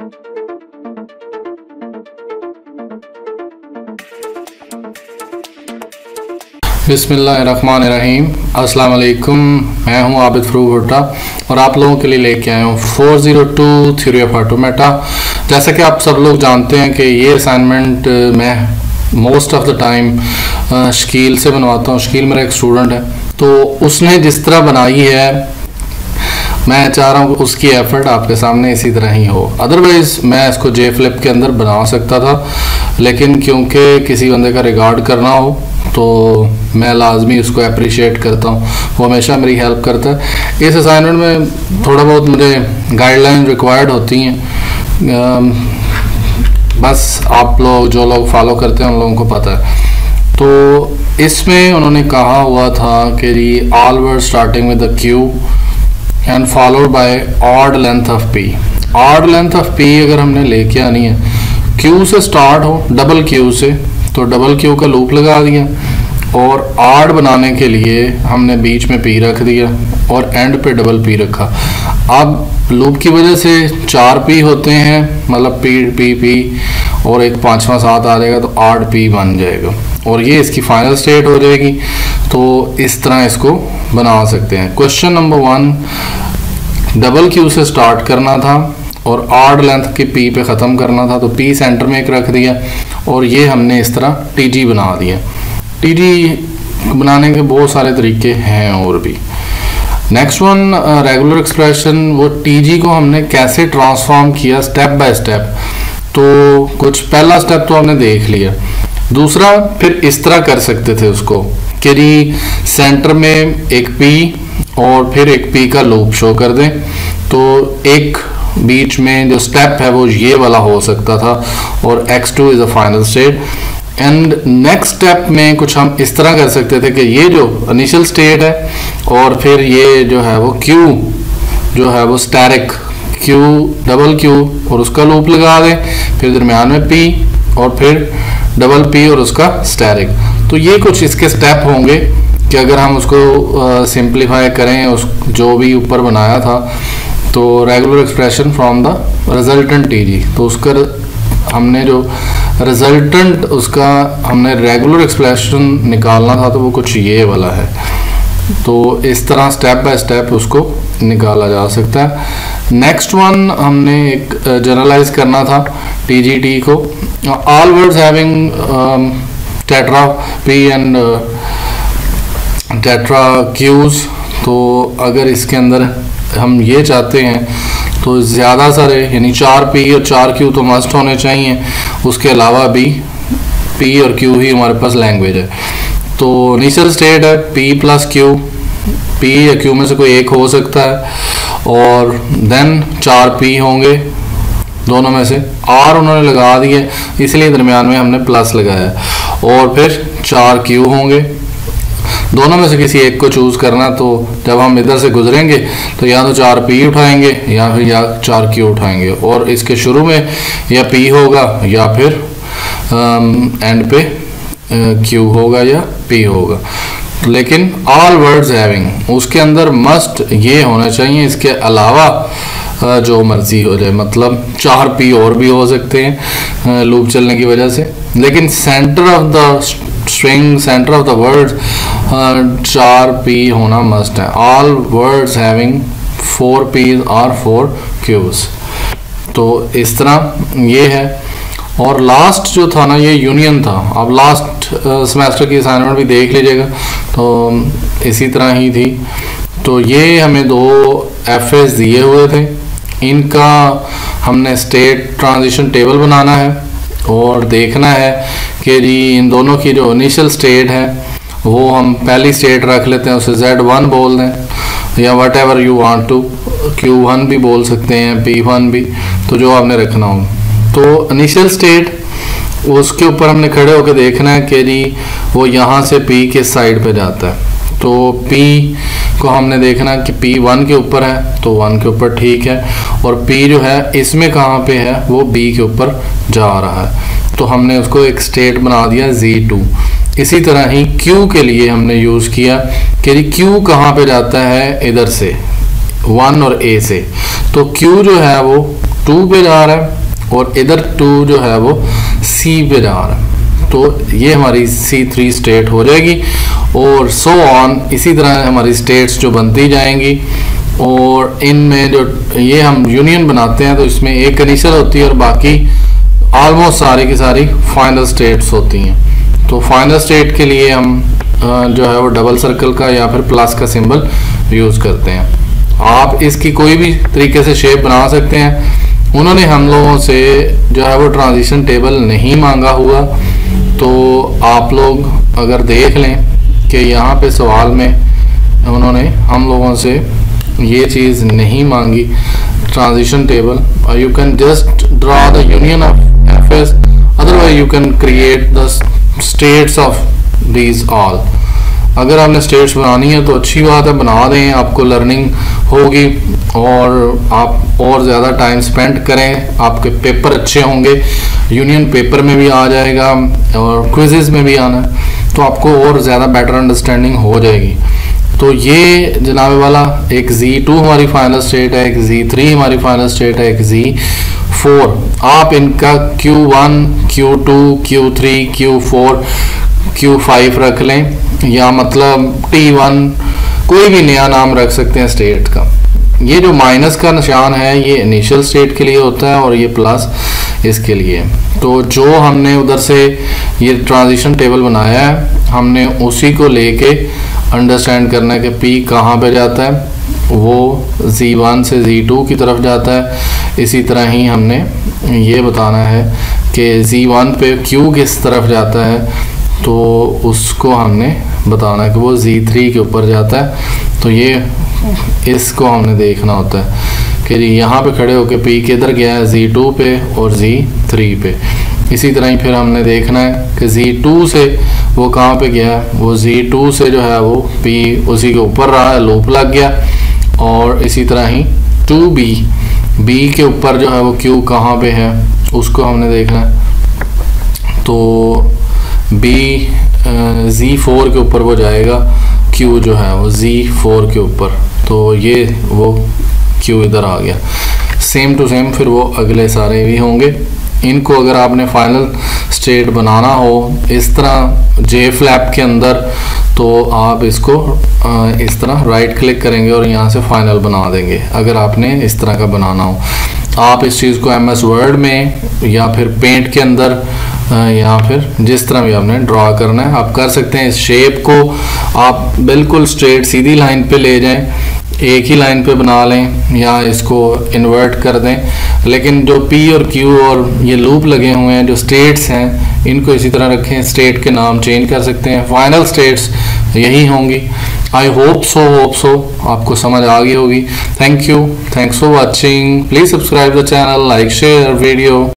बिस्मिल्लाहिर्रहमानिर्रहीम। अस्सलाम वालेकुम। मैं हूं आबिद फरूक भुट्टा और आप लोगों के लिए लेके आया हूं 402 थ्योरी ऑफ ऑटोमेटा। जैसा कि आप सब लोग जानते हैं कि ये असाइनमेंट मैं most of the time Shakeel से बनवाता हूं। शकील मेरा एक स्टूडेंट है, तो उसने जिस तरह बनाई है मैं चाह रहा हूँ कि उसकी एफर्ट आपके सामने इसी तरह ही हो। अदरवाइज़ मैं इसको जे फ्लिप के अंदर बना सकता था, लेकिन क्योंकि किसी बंदे का रिगार्ड करना हो तो मैं लाजमी उसको अप्रिशिएट करता हूँ। वो हमेशा मेरी हेल्प करता है। इस असाइनमेंट में थोड़ा बहुत मुझे गाइडलाइन रिक्वायर्ड होती हैं, बस आप लोग जो लोग फॉलो करते हैं उन लोगों को पता है। तो इसमें उन्होंने कहा हुआ था कि जी all word starting with the Q and followed by odd length of P. Odd length of P अगर हमने लेके आनी है, क्यू से स्टार्ट हो डबल क्यू से, तो डबल क्यू का लूप लगा दिया और ऑड बनाने के लिए हमने बीच में पी रख दिया और एंड पे डबल पी रखा। अब लूप की वजह से 4 पी होते हैं, मतलब पी पी पी और एक पांचवा साथ आ जाएगा तो 8 पी बन जाएगा और ये इसकी फाइनल स्टेट हो जाएगी। तो इस तरह इसको बना सकते हैं। क्वेश्चन नंबर 1, डबल क्यू से स्टार्ट करना था और ऑड लेंथ के पी पे ख़त्म करना था, तो पी सेंटर में एक रख दिया और ये हमने इस तरह टीजी बना दिया। टीजी बनाने के बहुत सारे तरीके हैं और भी। नेक्स्ट वन, रेगुलर एक्सप्रेशन, वो टीजी को हमने कैसे ट्रांसफॉर्म किया स्टेप बाय स्टेप। तो कुछ पहला स्टेप तो हमने देख लिया। दूसरा, फिर इस तरह कर सकते थे उसको कि जी सेंटर में एक पी और फिर एक पी का लूप शो कर दें, तो एक बीच में जो स्टेप है वो ये वाला हो सकता था और x2 is a final state. And next step में कुछ हम इस तरह कर सकते थे कि ये जो इनिशियल स्टेट है और फिर ये जो है वो q जो है वो स्टैटिक q डबल q और उसका लूप लगा दें, फिर दरमियान में p और फिर डबल p और उसका स्टैटिक। तो ये कुछ इसके स्टेप होंगे कि अगर हम उसको सिंप्लीफाई करें उस जो भी ऊपर बनाया था, तो regular expression from the resultant TG, तो उसका हमने जो रिजल्टेंट उसका हमने रेगुलर एक्सप्रेशन निकालना था, तो वो कुछ ये वाला है। तो इस तरह स्टेप बाय स्टेप उसको निकाला जा सकता है। नेक्स्ट वन, हमने एक जनरलाइज करना था टीजीटी को। All words having tetra P and tetra Qs, तो अगर इसके अंदर हम ये चाहते हैं तो ज़्यादा सारे यानी 4 पी और 4 क्यू तो मस्ट होने चाहिए, उसके अलावा भी पी और क्यू ही हमारे पास लैंग्वेज है। तो इनिशियल स्टेट है पी प्लस क्यू, पी या क्यू में से कोई एक हो सकता है और देन 4 पी होंगे दोनों में से। आर उन्होंने लगा दिए इसलिए दरमियान में हमने प्लस लगाया और फिर 4 क्यू होंगे। दोनों में से किसी एक को चूज़ करना, तो जब हम इधर से गुजरेंगे तो या तो 4 पी उठाएंगे या फिर 4 क्यू उठाएंगे और इसके शुरू में या पी होगा या फिर एंड पे क्यू होगा या पी होगा। लेकिन ऑल वर्ड्स हैविंग उसके अंदर मस्ट ये होना चाहिए, इसके अलावा जो मर्जी हो जाए, मतलब 4 पी और भी हो सकते हैं लूप चलने की वजह से, लेकिन centre of the string centre of the word 4 P होना मस्ट है। ऑल वर्ड्स हैविंग 4 पीज और 4 क्यूज। तो इस तरह ये है। और लास्ट जो था ना ये यूनियन था। अब लास्ट सेमेस्टर की असाइनमेंट भी देख लीजिएगा, तो इसी तरह ही थी। तो ये हमें 2 एफएस दिए हुए थे, इनका हमने स्टेट ट्रांजिशन टेबल बनाना है और देखना है कि जी इन दोनों की जो इनिशियल स्टेट है वो हम पहली स्टेट रख लेते हैं, उसे Z1 बोल दें या whatever you want to, Q1 भी बोल सकते हैं, P1 भी, तो जो आपने रखना हो। तो इनिशियल स्टेट उसके ऊपर हमने खड़े होकर देखना है कि जी वो यहाँ से P के साइड पे जाता है। तो P को हमने देखना कि P 1 के ऊपर है तो 1 के ऊपर ठीक है, और P जो है इसमें कहाँ पे है वो B के ऊपर जा रहा है, तो हमने उसको एक स्टेट बना दिया Z2। इसी तरह ही Q के लिए हमने यूज़ किया कि Q कहाँ पे जाता है, इधर से 1 और A से, तो Q जो है वो 2 पे जा रहा है और इधर 2 जो है वो C पे जा रहा है। तो ये हमारी C3 स्टेट हो जाएगी और सो ऑन, इसी तरह हमारी स्टेट्स जो बनती जाएंगी। और इनमें जो ये हम यूनियन बनाते हैं तो इसमें एक इनिशियल होती है और बाकी ऑलमोस्ट सारी की सारी फाइनल स्टेट्स होती हैं। तो फाइनल स्टेट के लिए हम जो है वो डबल सर्कल का या फिर प्लस का सिंबल यूज़ करते हैं। आप इसकी कोई भी तरीके से शेप बना सकते हैं। उन्होंने हम लोगों से जो है वो ट्रांजिशन टेबल नहीं मांगा हुआ, तो आप लोग अगर देख लें कि यहाँ पे सवाल में उन्होंने हम लोगों से ये चीज़ नहीं मांगी transition table. You can just draw the union of FAs, otherwise you can create the states of these all. अगर आपने स्टेट्स बनानी है तो अच्छी बात है, बना दें, आपको लर्निंग होगी और आप और ज़्यादा टाइम स्पेंड करें, आपके पेपर अच्छे होंगे। यूनियन पेपर में भी आ जाएगा और क्विज़ेस में भी आना है, तो आपको और ज़्यादा बेटर अंडरस्टैंडिंग हो जाएगी। तो ये जनाब वाला एक Z2 हमारी फाइनल स्टेट है, एक Z3 हमारी फाइनल स्टेट है, एक Z4। आप इनका Q1, Q2, Q3, Q4, Q5 रख लें, या मतलब T1, कोई भी नया नाम रख सकते हैं स्टेट का। ये जो माइनस का निशान है ये इनिशियल स्टेट के लिए होता है और ये प्लस इसके लिए। तो जो हमने उधर से ये ट्रांजिशन टेबल बनाया है, हमने उसी को लेके अंडरस्टैंड करना है कि P कहाँ पे जाता है, वो Z1 से Z2 की तरफ जाता है। इसी तरह ही हमने ये बताना है कि Z1 पे Q किस तरफ जाता है, तो उसको हमने बताना है कि वो Z3 के ऊपर जाता है। तो ये इसको हमने देखना होता है कि यहाँ पे खड़े होके P किधर गया है, Z2 पे और Z3 पे। इसी तरह ही फिर हमने देखना है कि Z2 से वो कहाँ पे गया है, वो Z2 से जो है वो P उसी के ऊपर रहा है, लूप लग गया। और इसी तरह ही 2B, B के ऊपर जो है वो Q कहाँ पे है उसको हमने देखना है। तो B Z4 के ऊपर वो जाएगा, Q जो है वो Z4 के ऊपर, तो ये वो Q इधर आ गया। सेम टू सेम फिर वो अगले सारे भी होंगे। इनको अगर आपने फाइनल स्टेट बनाना हो इस तरह J फ्लैप के अंदर, तो आप इसको इस तरह राइट क्लिक करेंगे और यहाँ से फाइनल बना देंगे। अगर आपने इस तरह का बनाना हो, आप इस चीज़ को MS वर्ड में या फिर पेंट के अंदर या फिर जिस तरह भी आपने ड्रा करना है आप कर सकते हैं। इस शेप को आप बिल्कुल स्ट्रेट सीधी लाइन पे ले जाएं, एक ही लाइन पे बना लें या इसको इन्वर्ट कर दें। लेकिन जो P और Q और ये लूप लगे हुए हैं, जो स्टेट्स हैं, इनको इसी तरह रखें। स्टेट के नाम चेंज कर सकते हैं, फाइनल स्टेट्स यही होंगी। आई होप सो आपको समझ आ गई होगी। Thank you, thanks for watching. Please subscribe the channel, like share video.